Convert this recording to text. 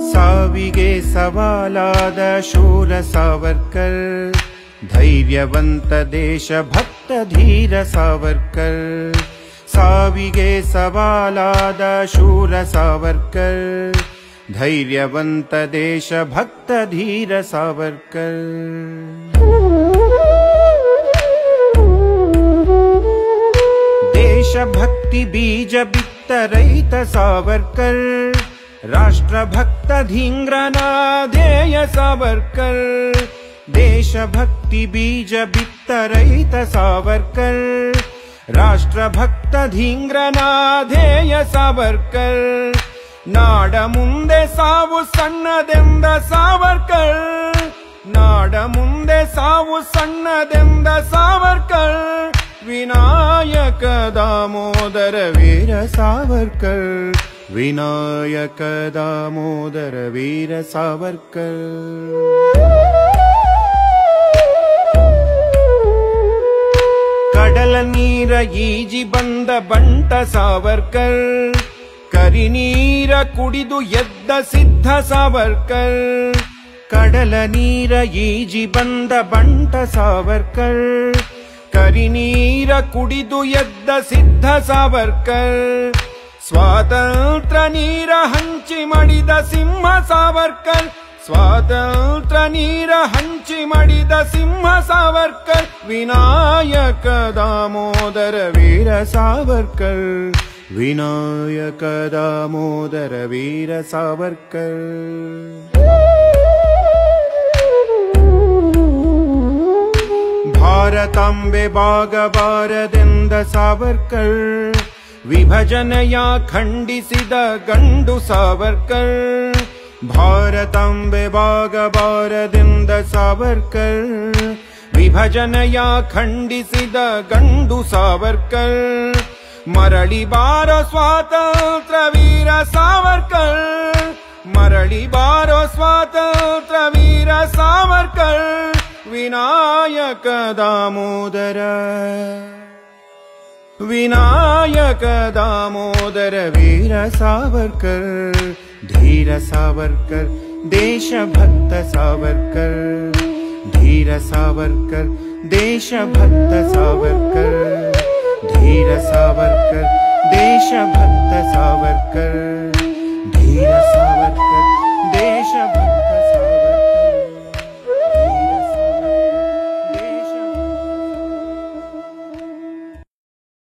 ಸಾವಿಗೆ ಸವಾಲಾದ ಶೂರ ಸಾವರ್ಕರ್, ಧೈರ್ಯವಂತ ದೇಶಭಕ್ತ ಧೀರ ಸಾವರ್ಕರ್. ಸಾವಿಗೆ ಸವಾಲಾದ ಶೂರ ಸಾವರ್ಕರ್, ಧೈರ್ಯವಂತ ದೇಶಭಕ್ತ ಧೀರ ಸಾವರ್ಕರ್. ದೇಶಭಕ್ತಿ ಬೀಜ ಬಿತ್ತ ರೈತ ಸಾವರ್ಕರ್, ರಾಷ್ಟ್ರಭಕ್ತ ಧೀಂಗ್ರನ ಧ್ಯೇಯ ಸಾವರ್ಕರ್. ದೇಶಭಕ್ತಿ ಬೀಜ ಬಿತ್ತ ರೈತ ಸಾವರ್ಕರ್, ರಾಷ್ಟ್ರಭಕ್ತ ಧೀಂಗ್ರನ ಧ್ಯೇಯ ಸಾವರ್ಕರ್. ನಾಡ ಮುಂದೆ ಸಾವು ಸಣ್ಣದೆಂದ ಸಾವರ್ಕರ್, ನಾಡ ಮುಂದೆ ಸಾವು ಸಣ್ಣದೆಂದ ಸಾವರ್ಕರ್. ವಿನಾಯಕ ದಾಮೋದರ ವೀರ ಸಾವರ್ಕರ್, ವಿನಾಯಕ ದಾಮೋದರ ವೀರ ಸಾವರ್ಕರ್. ಕಡಲ ನೀರ ಈಜಿ ಬಂದ ಬಂಟ ಸಾವರ್ಕರ್, ಕರಿ ನೀರ ಕುಡಿದು ಎದ್ದ ಸಿದ್ಧ ಸಾವರ್ಕರ್. ಕಡಲ ನೀರ ಈಜಿ ಬಂದ ಬಂಟ ಸಾವರ್ಕರ್, ಕರಿ ನೀರ ಕುಡಿದು ಎದ್ದ ಸಿದ್ಧ ಸಾವರ್ಕರ್. ಸ್ವಾತಂತ್ರ್ಯ ನೀರ ಹಂಚಿ ಮಡಿದ ಸಿಂಹ ಸಾವರ್ಕರ್, ಸ್ವಾತಂತ್ರ್ಯ ನೀರ ಹಂಚಿ ಮಡಿದ ಸಿಂಹ ಸಾವರ್ಕರ್. ವಿನಾಯಕ ದಾಮೋದರ ವೀರ ಸಾವರ್ಕರ್, ವಿನಾಯಕ ದಾಮೋದರ ವೀರ ಸಾವರ್ಕರ್. ಭಾರತಾಂಬೆ ಬಾಗಬಾರದೆಂದ ಸಾವರ್ಕರ್, ವಿಭಜನೆಯ ಖಂಡಿಸಿದ ಗಂಡು ಸಾವರ್ಕರ್. ಭಾರತಾಂಬೆ ಬಾಗಬಾರದೆಂದ ಸಾವರ್ಕರ್, ವಿಭಜನೆಯ ಖಂಡಿಸಿದ ಗಂಡು ಸಾವರ್ಕರ್. ಮರಳಿ ಬಾರೋ ಸ್ವಾತಂತ್ರ್ಯ ವೀರ ಸಾವರ್ಕರ್, ಮರಳಿ ಬಾರೋ ಸ್ವಾತಂತ್ರ್ಯ ವೀರ ಸಾವರ್ಕರ್. ವಿನಾಯಕ ದಾಮೋದರ, ವಿನಾಯಕ ದಾಮೋದರ ವೀರ ಸಾವರ್ಕರ್, ಧೀರ ಸಾವರ್ಕರ್ ದೇಶಭಕ್ತ ಸಾವರ್ಕರ್. ಧೀರ ಸಾವರ್ಕರ್ ದೇಶಭಕ್ತ ಸಾವರ್ಕರ್, ಧೀರ ಸಾವರ್ಕರ್ ದೇಶಭಕ್ತ ಸಾವರ್ಕರ್. ಧೀರ ಸಾವರ್ಕರ್ ದೇಶಭಕ್ತ